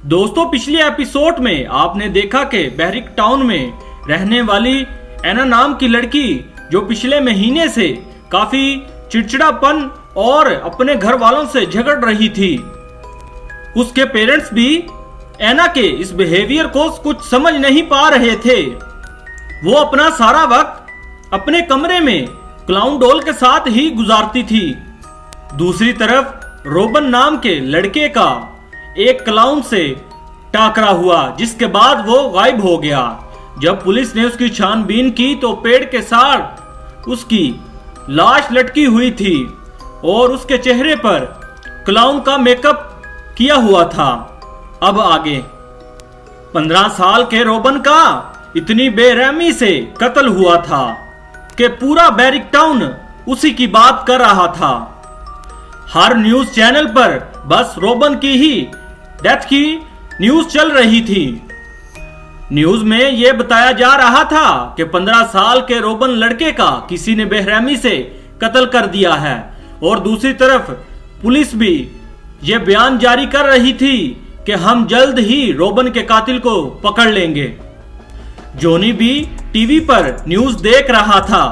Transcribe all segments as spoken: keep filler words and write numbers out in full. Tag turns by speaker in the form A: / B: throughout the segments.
A: दोस्तों, पिछले एपिसोड में आपने देखा कि बेरिक टाउन में रहने वाली एना नाम की लड़की जो पिछले महीने से काफी चिड़चिड़ापन और अपने घर वालों से झगड़ रही थी, उसके पेरेंट्स भी एना के इस बिहेवियर को कुछ समझ नहीं पा रहे थे। वो अपना सारा वक्त अपने कमरे में क्लाउन डॉल के साथ ही गुजारती थी। दूसरी तरफ रोबन नाम के लड़के का एक क्लाउन से टाकरा हुआ, जिसके बाद वो गायब हो गया। जब पुलिस ने उसकी छानबीन की तो पेड़ के साथ उसकी लाश लटकी हुई थी और उसके चेहरे पर क्लाउन का मेकअप किया हुआ था। अब आगे पंद्रह साल के रोबन का इतनी बेरहमी से कत्ल हुआ था कि पूरा बेरिक टाउन उसी की बात कर रहा था। हर न्यूज चैनल पर बस रोबन की ही डेथ की न्यूज चल रही थी। न्यूज में यह बताया जा रहा था कि पंद्रह साल के रोबन लड़के का किसी ने बेरहमी से कत्ल कर दिया है, और दूसरी तरफ पुलिस भी यह बयान जारी कर रही थी कि हम जल्द ही रोबन के कातिल को पकड़ लेंगे। जॉनी भी टीवी पर न्यूज देख रहा था।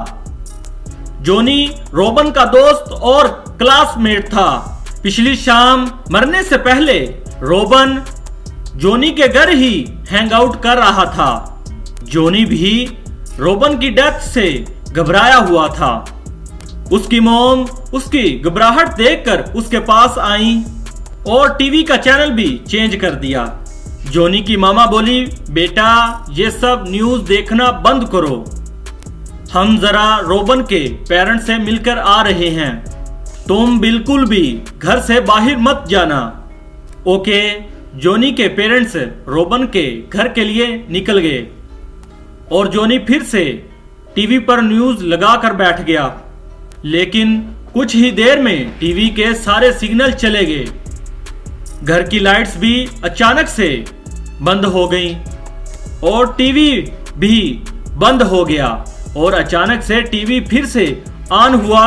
A: जॉनी रोबन का दोस्त और क्लासमेट था। पिछली शाम मरने से पहले रोबन जॉनी के घर ही हैंग आउट कर रहा था। जॉनी भी रोबन की डेथ से घबराया हुआ था। उसकी मॉम उसकी घबराहट देखकर उसके पास आई और टीवी का चैनल भी चेंज कर दिया। जॉनी की मामा बोली, बेटा ये सब न्यूज देखना बंद करो, हम जरा रोबन के पेरेंट्स से मिलकर आ रहे हैं, तुम बिल्कुल भी घर से बाहर मत जाना। ओके। जॉनी के पेरेंट्स रोबन के घर के लिए निकल गए और जॉनी फिर से टीवी पर न्यूज लगाकर बैठ गया। लेकिन कुछ ही देर में टीवी के सारे सिग्नल चले गए। घर की लाइट्स भी अचानक से बंद हो गईं और टीवी भी बंद हो गया, और अचानक से टीवी फिर से ऑन हुआ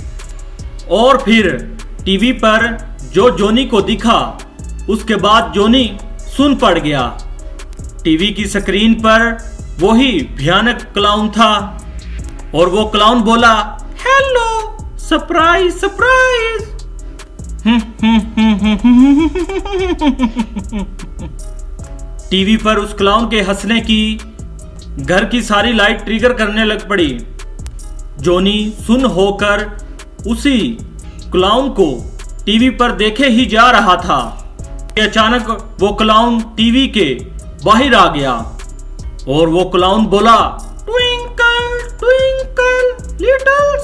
A: और फिर टीवी पर जो जॉनी को दिखा उसके बाद जॉनी सुन पड़ गया। टीवी की स्क्रीन पर वही भयानक क्लाउन था और वो क्लाउन बोला, हेलो, सरप्राइज सरप्राइज। टीवी पर उस क्लाउन के हंसने की घर की सारी लाइट ट्रिगर करने लग पड़ी। जॉनी सुन होकर उसी क्लाउन को टीवी पर देखे ही जा रहा था। अचानक वो क्लाउन टीवी के बाहर आ गया और वो क्लाउन बोला, twinkle twinkle little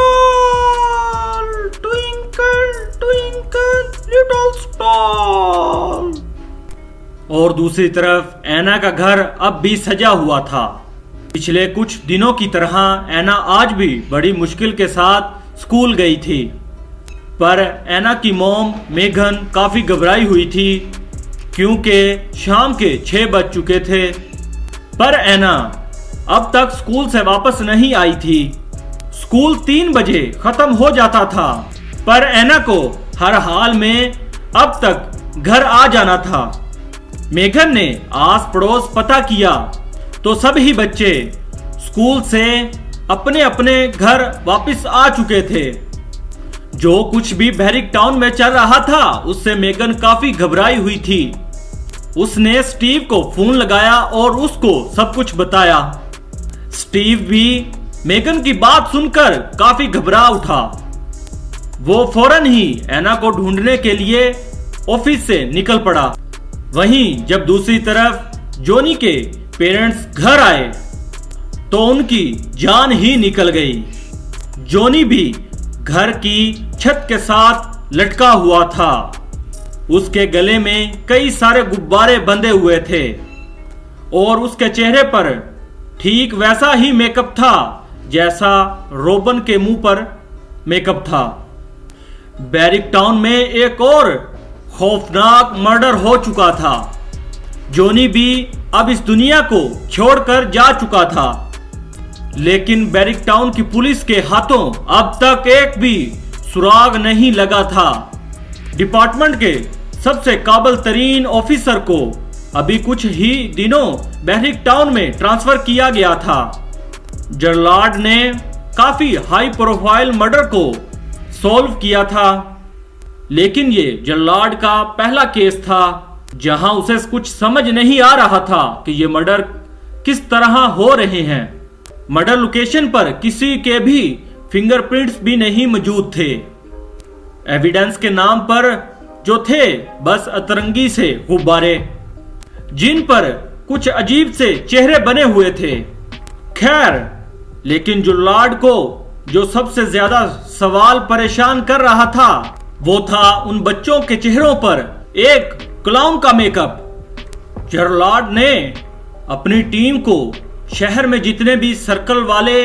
A: star, twinkle twinkle little star. और दूसरी तरफ एना का घर अब भी सजा हुआ था। पिछले कुछ दिनों की तरह एना आज भी बड़ी मुश्किल के साथ स्कूल गई थी, पर एना की मॉम मेघन काफी घबराई हुई थी क्योंकि शाम के छह बज चुके थे। पर एना अब तक स्कूल से वापस नहीं आई थी। स्कूल तीन बजे खत्म हो जाता था, पर एना को हर हाल में अब तक घर आ जाना था। मेघन ने आस पड़ोस पता किया तो सभी बच्चे स्कूल से अपने अपने घर वापस आ चुके थे। जो कुछ भी बेरिक टाउन में चल रहा था उससे मेघन काफी घबराई हुई थी। उसने स्टीव को फोन लगाया और उसको सब कुछ बताया। स्टीव भी मेघन की बात सुनकर काफी घबरा उठा। वो फौरन ही एना को ढूंढने के लिए ऑफिस से निकल पड़ा। वहीं जब दूसरी तरफ जॉनी के पेरेंट्स घर आए तो उनकी जान ही निकल गई। जॉनी भी घर की छत के साथ लटका हुआ था। उसके गले में कई सारे गुब्बारे बंधे हुए थे और उसके चेहरे पर ठीक वैसा ही मेकअप था जैसा रोबन के मुंह पर मेकअप था। बेरिक टाउन में एक और खौफनाक मर्डर हो चुका था। जॉनी भी अब इस दुनिया को छोड़कर जा चुका था, लेकिन बेरिक टाउन की पुलिस के हाथों अब तक एक भी सुराग नहीं लगा था। डिपार्टमेंट के सबसे काबिल तरीन ऑफिसर को अभी कुछ ही दिनों बेहरिक टाउन में ट्रांसफर किया गया था। जरलार्ड ने काफी हाई प्रोफाइल मर्डर को सॉल्व किया था, लेकिन ये जरलार्ड का पहला केस था जहां उसे कुछ समझ नहीं आ रहा था कि ये मर्डर किस तरह हो रहे हैं। मर्डर लोकेशन पर किसी के भी फिंगरप्रिंट्स भी नहीं मौजूद थे। एविडेंस के नाम पर जो थे बस अतरंगी से गुब्बारे, जिन पर कुछ अजीब से चेहरे बने हुए थे। खैर, लेकिन जरलार्ड को जो सबसे ज्यादा सवाल परेशान कर रहा था वो था उन बच्चों के चेहरों पर एक क्लाउन का मेकअप। जरलार्ड ने अपनी टीम को शहर में जितने भी सर्कल वाले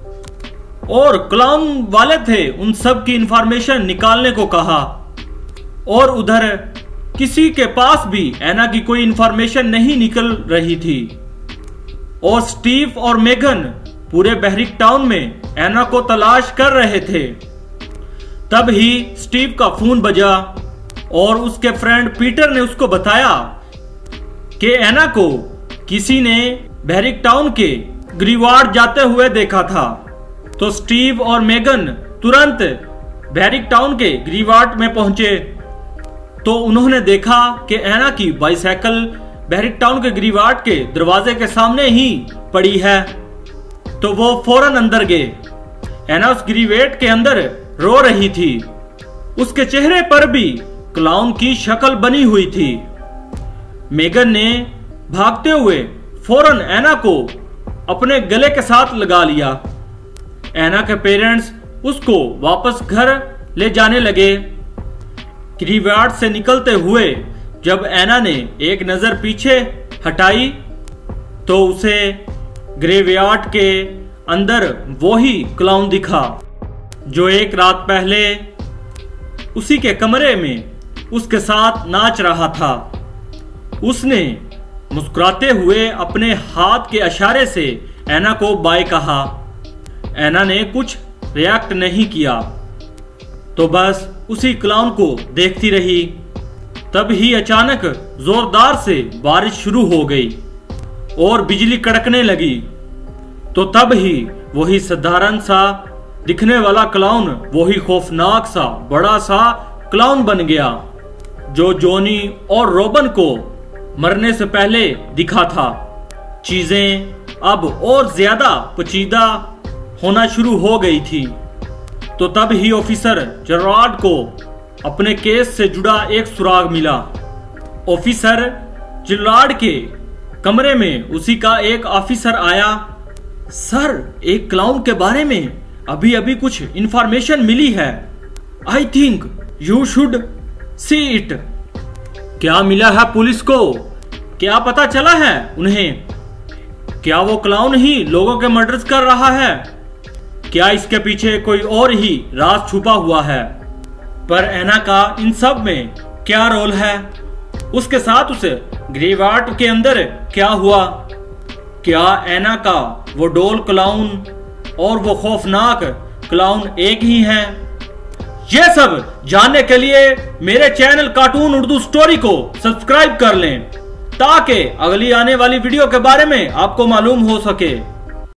A: और क्लाउन वाले थे उन सब की इंफॉर्मेशन निकालने को कहा, और उधर किसी के पास भी एना की कोई इंफॉर्मेशन नहीं निकल रही थी। और स्टीव और मेगन पूरे बेहरिक टाउन में एना को तलाश कर रहे थे। तब ही स्टीव का फोन बजा और उसके फ्रेंड पीटर ने उसको बताया कि एना को किसी ने बेहरिक टाउन के ग्रीवार्ड जाते हुए देखा था। तो स्टीव और मेगन तुरंत बेहरिक टाउन के ग्रीवार्ड में पहुंचे तो उन्होंने देखा कि एना की बाइसाइकिल बेहरिक टाउन के ग्रीवार्ड के दरवाजे के सामने ही पड़ी है। तो वो फौरन अंदर गए। एना उस ग्रीवेट के अंदर रो रही थी। उसके चेहरे पर भी क्लाउन की शक्ल बनी हुई थी। मेगन ने भागते हुए फौरन एना को अपने गले के साथ लगा लिया। एना के पेरेंट्स उसको वापस घर ले जाने लगे। ग्रीवयार्ड से निकलते हुए जब एना ने एक नजर पीछे हटाई तो उसे ग्रेवयार्ड के अंदर वही क्लाउन दिखा जो एक रात पहले उसी के कमरे में उसके साथ नाच रहा था। उसने मुस्कुराते हुए अपने हाथ के इशारे से एना को बाय कहा। एना ने कुछ रिएक्ट नहीं किया तो बस उसी क्लाउन को देखती रही। तब ही अचानक जोरदार से बारिश शुरू हो गई और बिजली कड़कने लगी। तो तब ही वही साधारण सा दिखने वाला क्लाउन वही खौफनाक सा बड़ा सा क्लाउन बन गया जो जॉनी और रोबन को मरने से पहले दिखा था। चीजें अब और ज्यादा पेचीदा होना शुरू हो गई थी। तो तब ही ऑफिसर जरलार्ड को अपने केस से जुड़ा एक सुराग मिला। ऑफिसर जरलार्ड के कमरे में उसी का एक ऑफिसर आया। सर, एक क्लाउन के बारे में अभी अभी कुछ इंफॉर्मेशन मिली है। I think you should see it. क्या मिला है पुलिस को? क्या पता चला है उन्हें? क्या वो क्लाउन ही लोगों के मर्डर्स कर रहा है? क्या इसके पीछे कोई और ही राज छुपा हुआ है? पर एना का इन सब में क्या रोल है? उसके साथ उस ग्रेवयार्ड के अंदर क्या हुआ? क्या एना का वो डोल क्लाउन और वो खौफनाक क्लाउन एक ही हैं? ये सब जानने के लिए मेरे चैनल कार्टून उर्दू स्टोरी को सब्सक्राइब कर लें ताकि अगली आने वाली वीडियो के बारे में आपको मालूम हो सके।